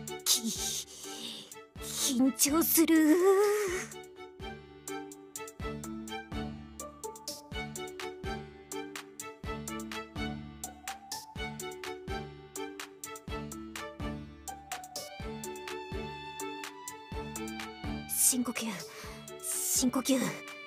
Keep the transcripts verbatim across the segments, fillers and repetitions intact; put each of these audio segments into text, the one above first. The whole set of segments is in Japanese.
き緊張する。深呼吸、深呼吸。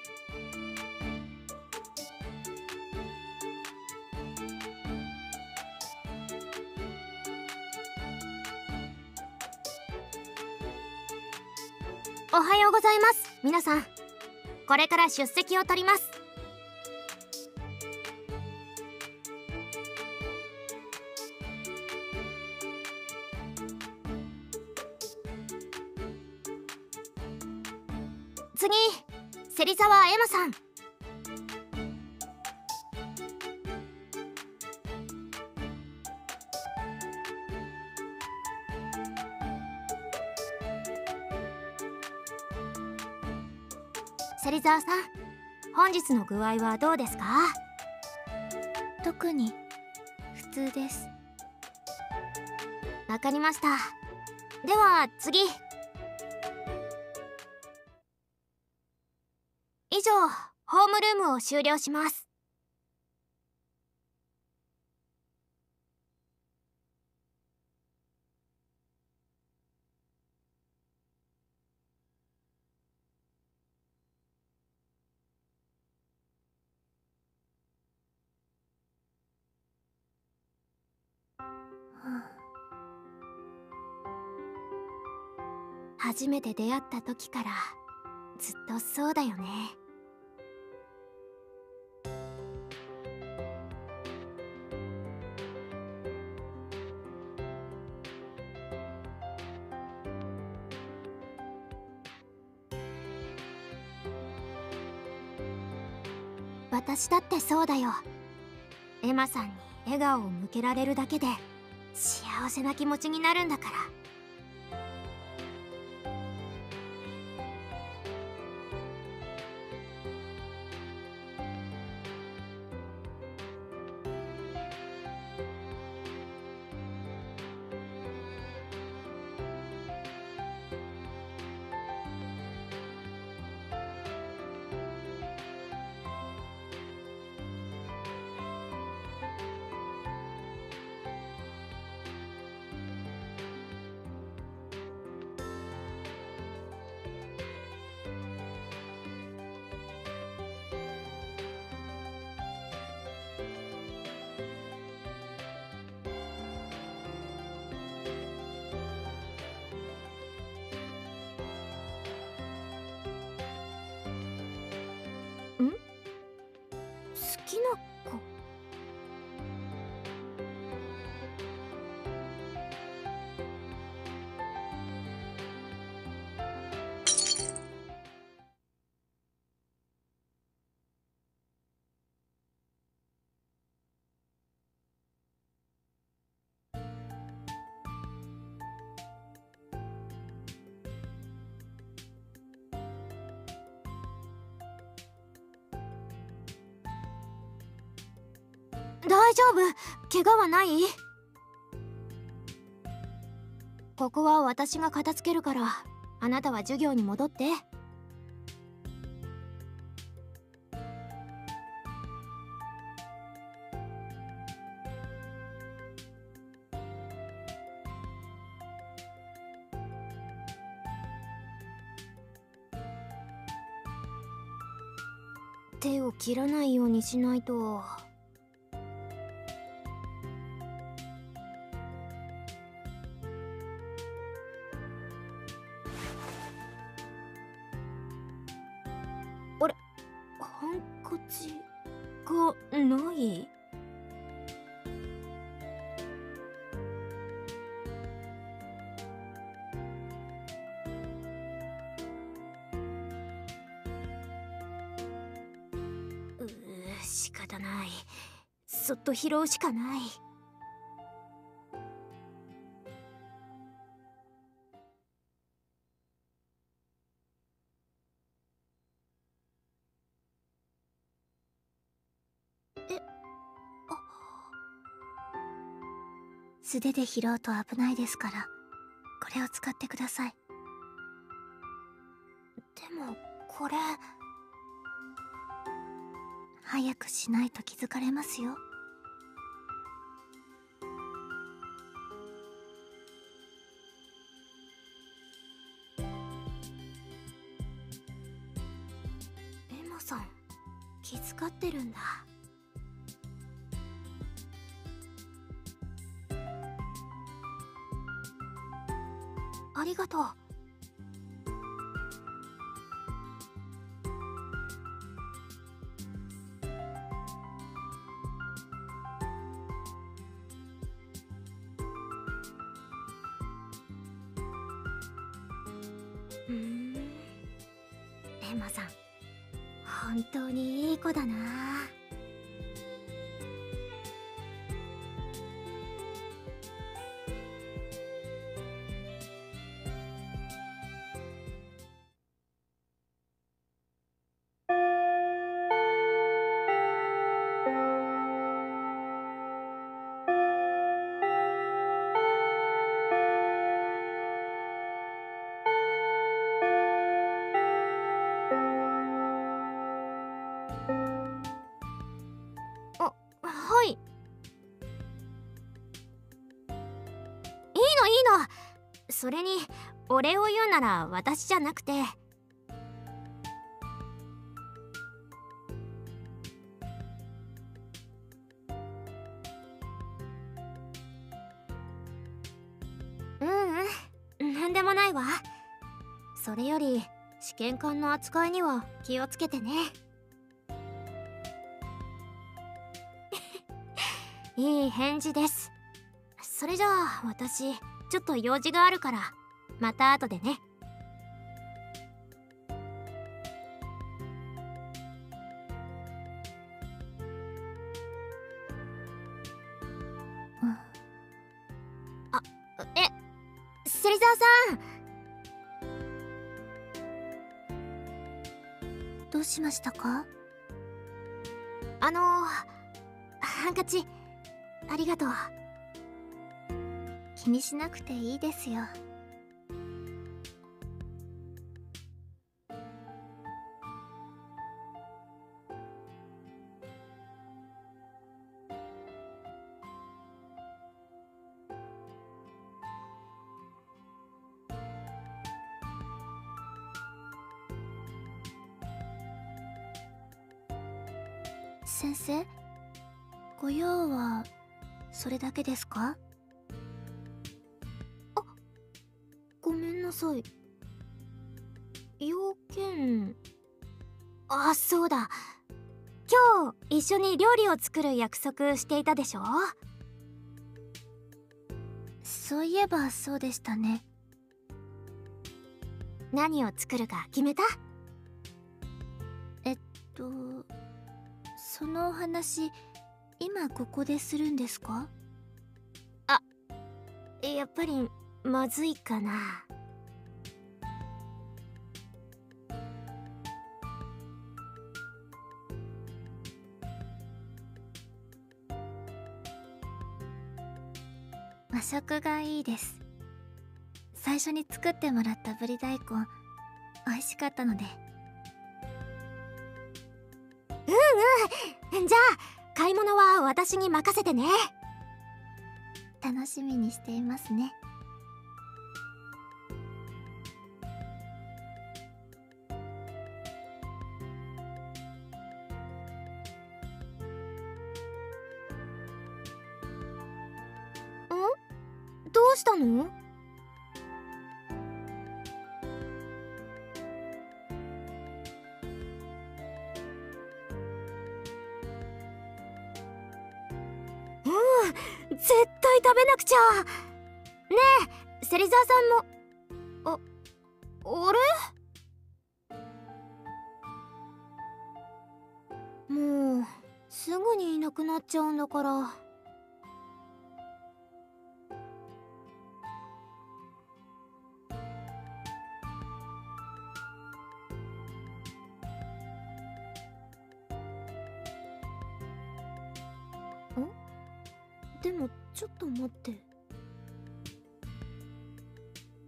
おはようございます、皆さん。これから出席を取ります。次、芹沢エマさん。芹沢さん、本日の具合はどうですか？ 特に普通です。 わかりました。では次。以上、ホームルームを終了します。初めて出会った時からずっとそうだよね。私だってそうだよ。エマさんに笑顔を向けられるだけで幸せな気持ちになるんだから。好きな子。大丈夫、怪我はない？ここは私が片付けるから、あなたは授業に戻って。手を切らないようにしないと。あれ、ハンカチがない？うー、仕方ない。そっと拾うしかない。え、あ、 素手で拾うと危ないですから、 これを使ってください。 でもこれ早くしないと気づかれますよ。 エマさん気遣ってるんだ。ありがとう。うーん、エマさん本当にいい子だな。あ、はい。いいのいいの。それにお礼を言うなら私じゃなくて。ううん、なんでもないわ。それより試験管の扱いには気をつけてね。いい返事です。それじゃあ私ちょっと用事があるからまた後でね。 うん。 あ、え、芹沢さん。 どうしましたか？ あのハンカチありがとう。 気にしなくていいですよ。先生、ご用はそれだけですか？ あ、ごめんなさい。要件、あ、そうだ。今日一緒に料理を作る約束していたでしょ。 そういえばそうでしたね。 何を作るか決めた？ えっとそのお話今ここでするんですか？ あ、やっぱりまずいかな。 和食がいいです。最初に作ってもらったぶり大根美味しかったので。 うんうん、じゃあ買い物は私に任せてね。 楽しみにしていますね。 ん？どうしたの？絶対食べなくちゃ。ねえ、芹沢さんも。あ、あれ？もうすぐにいなくなっちゃうんだから。ん？でもちょっと待って。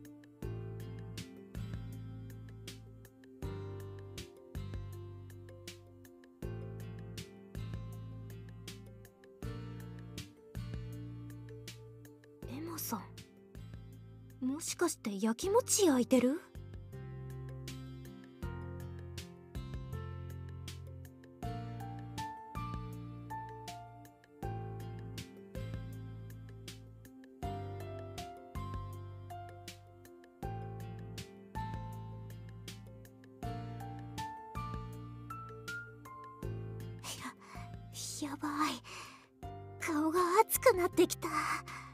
マさん、もしかして焼きもち焼いてる？や、やばい。顔が熱くなってきた。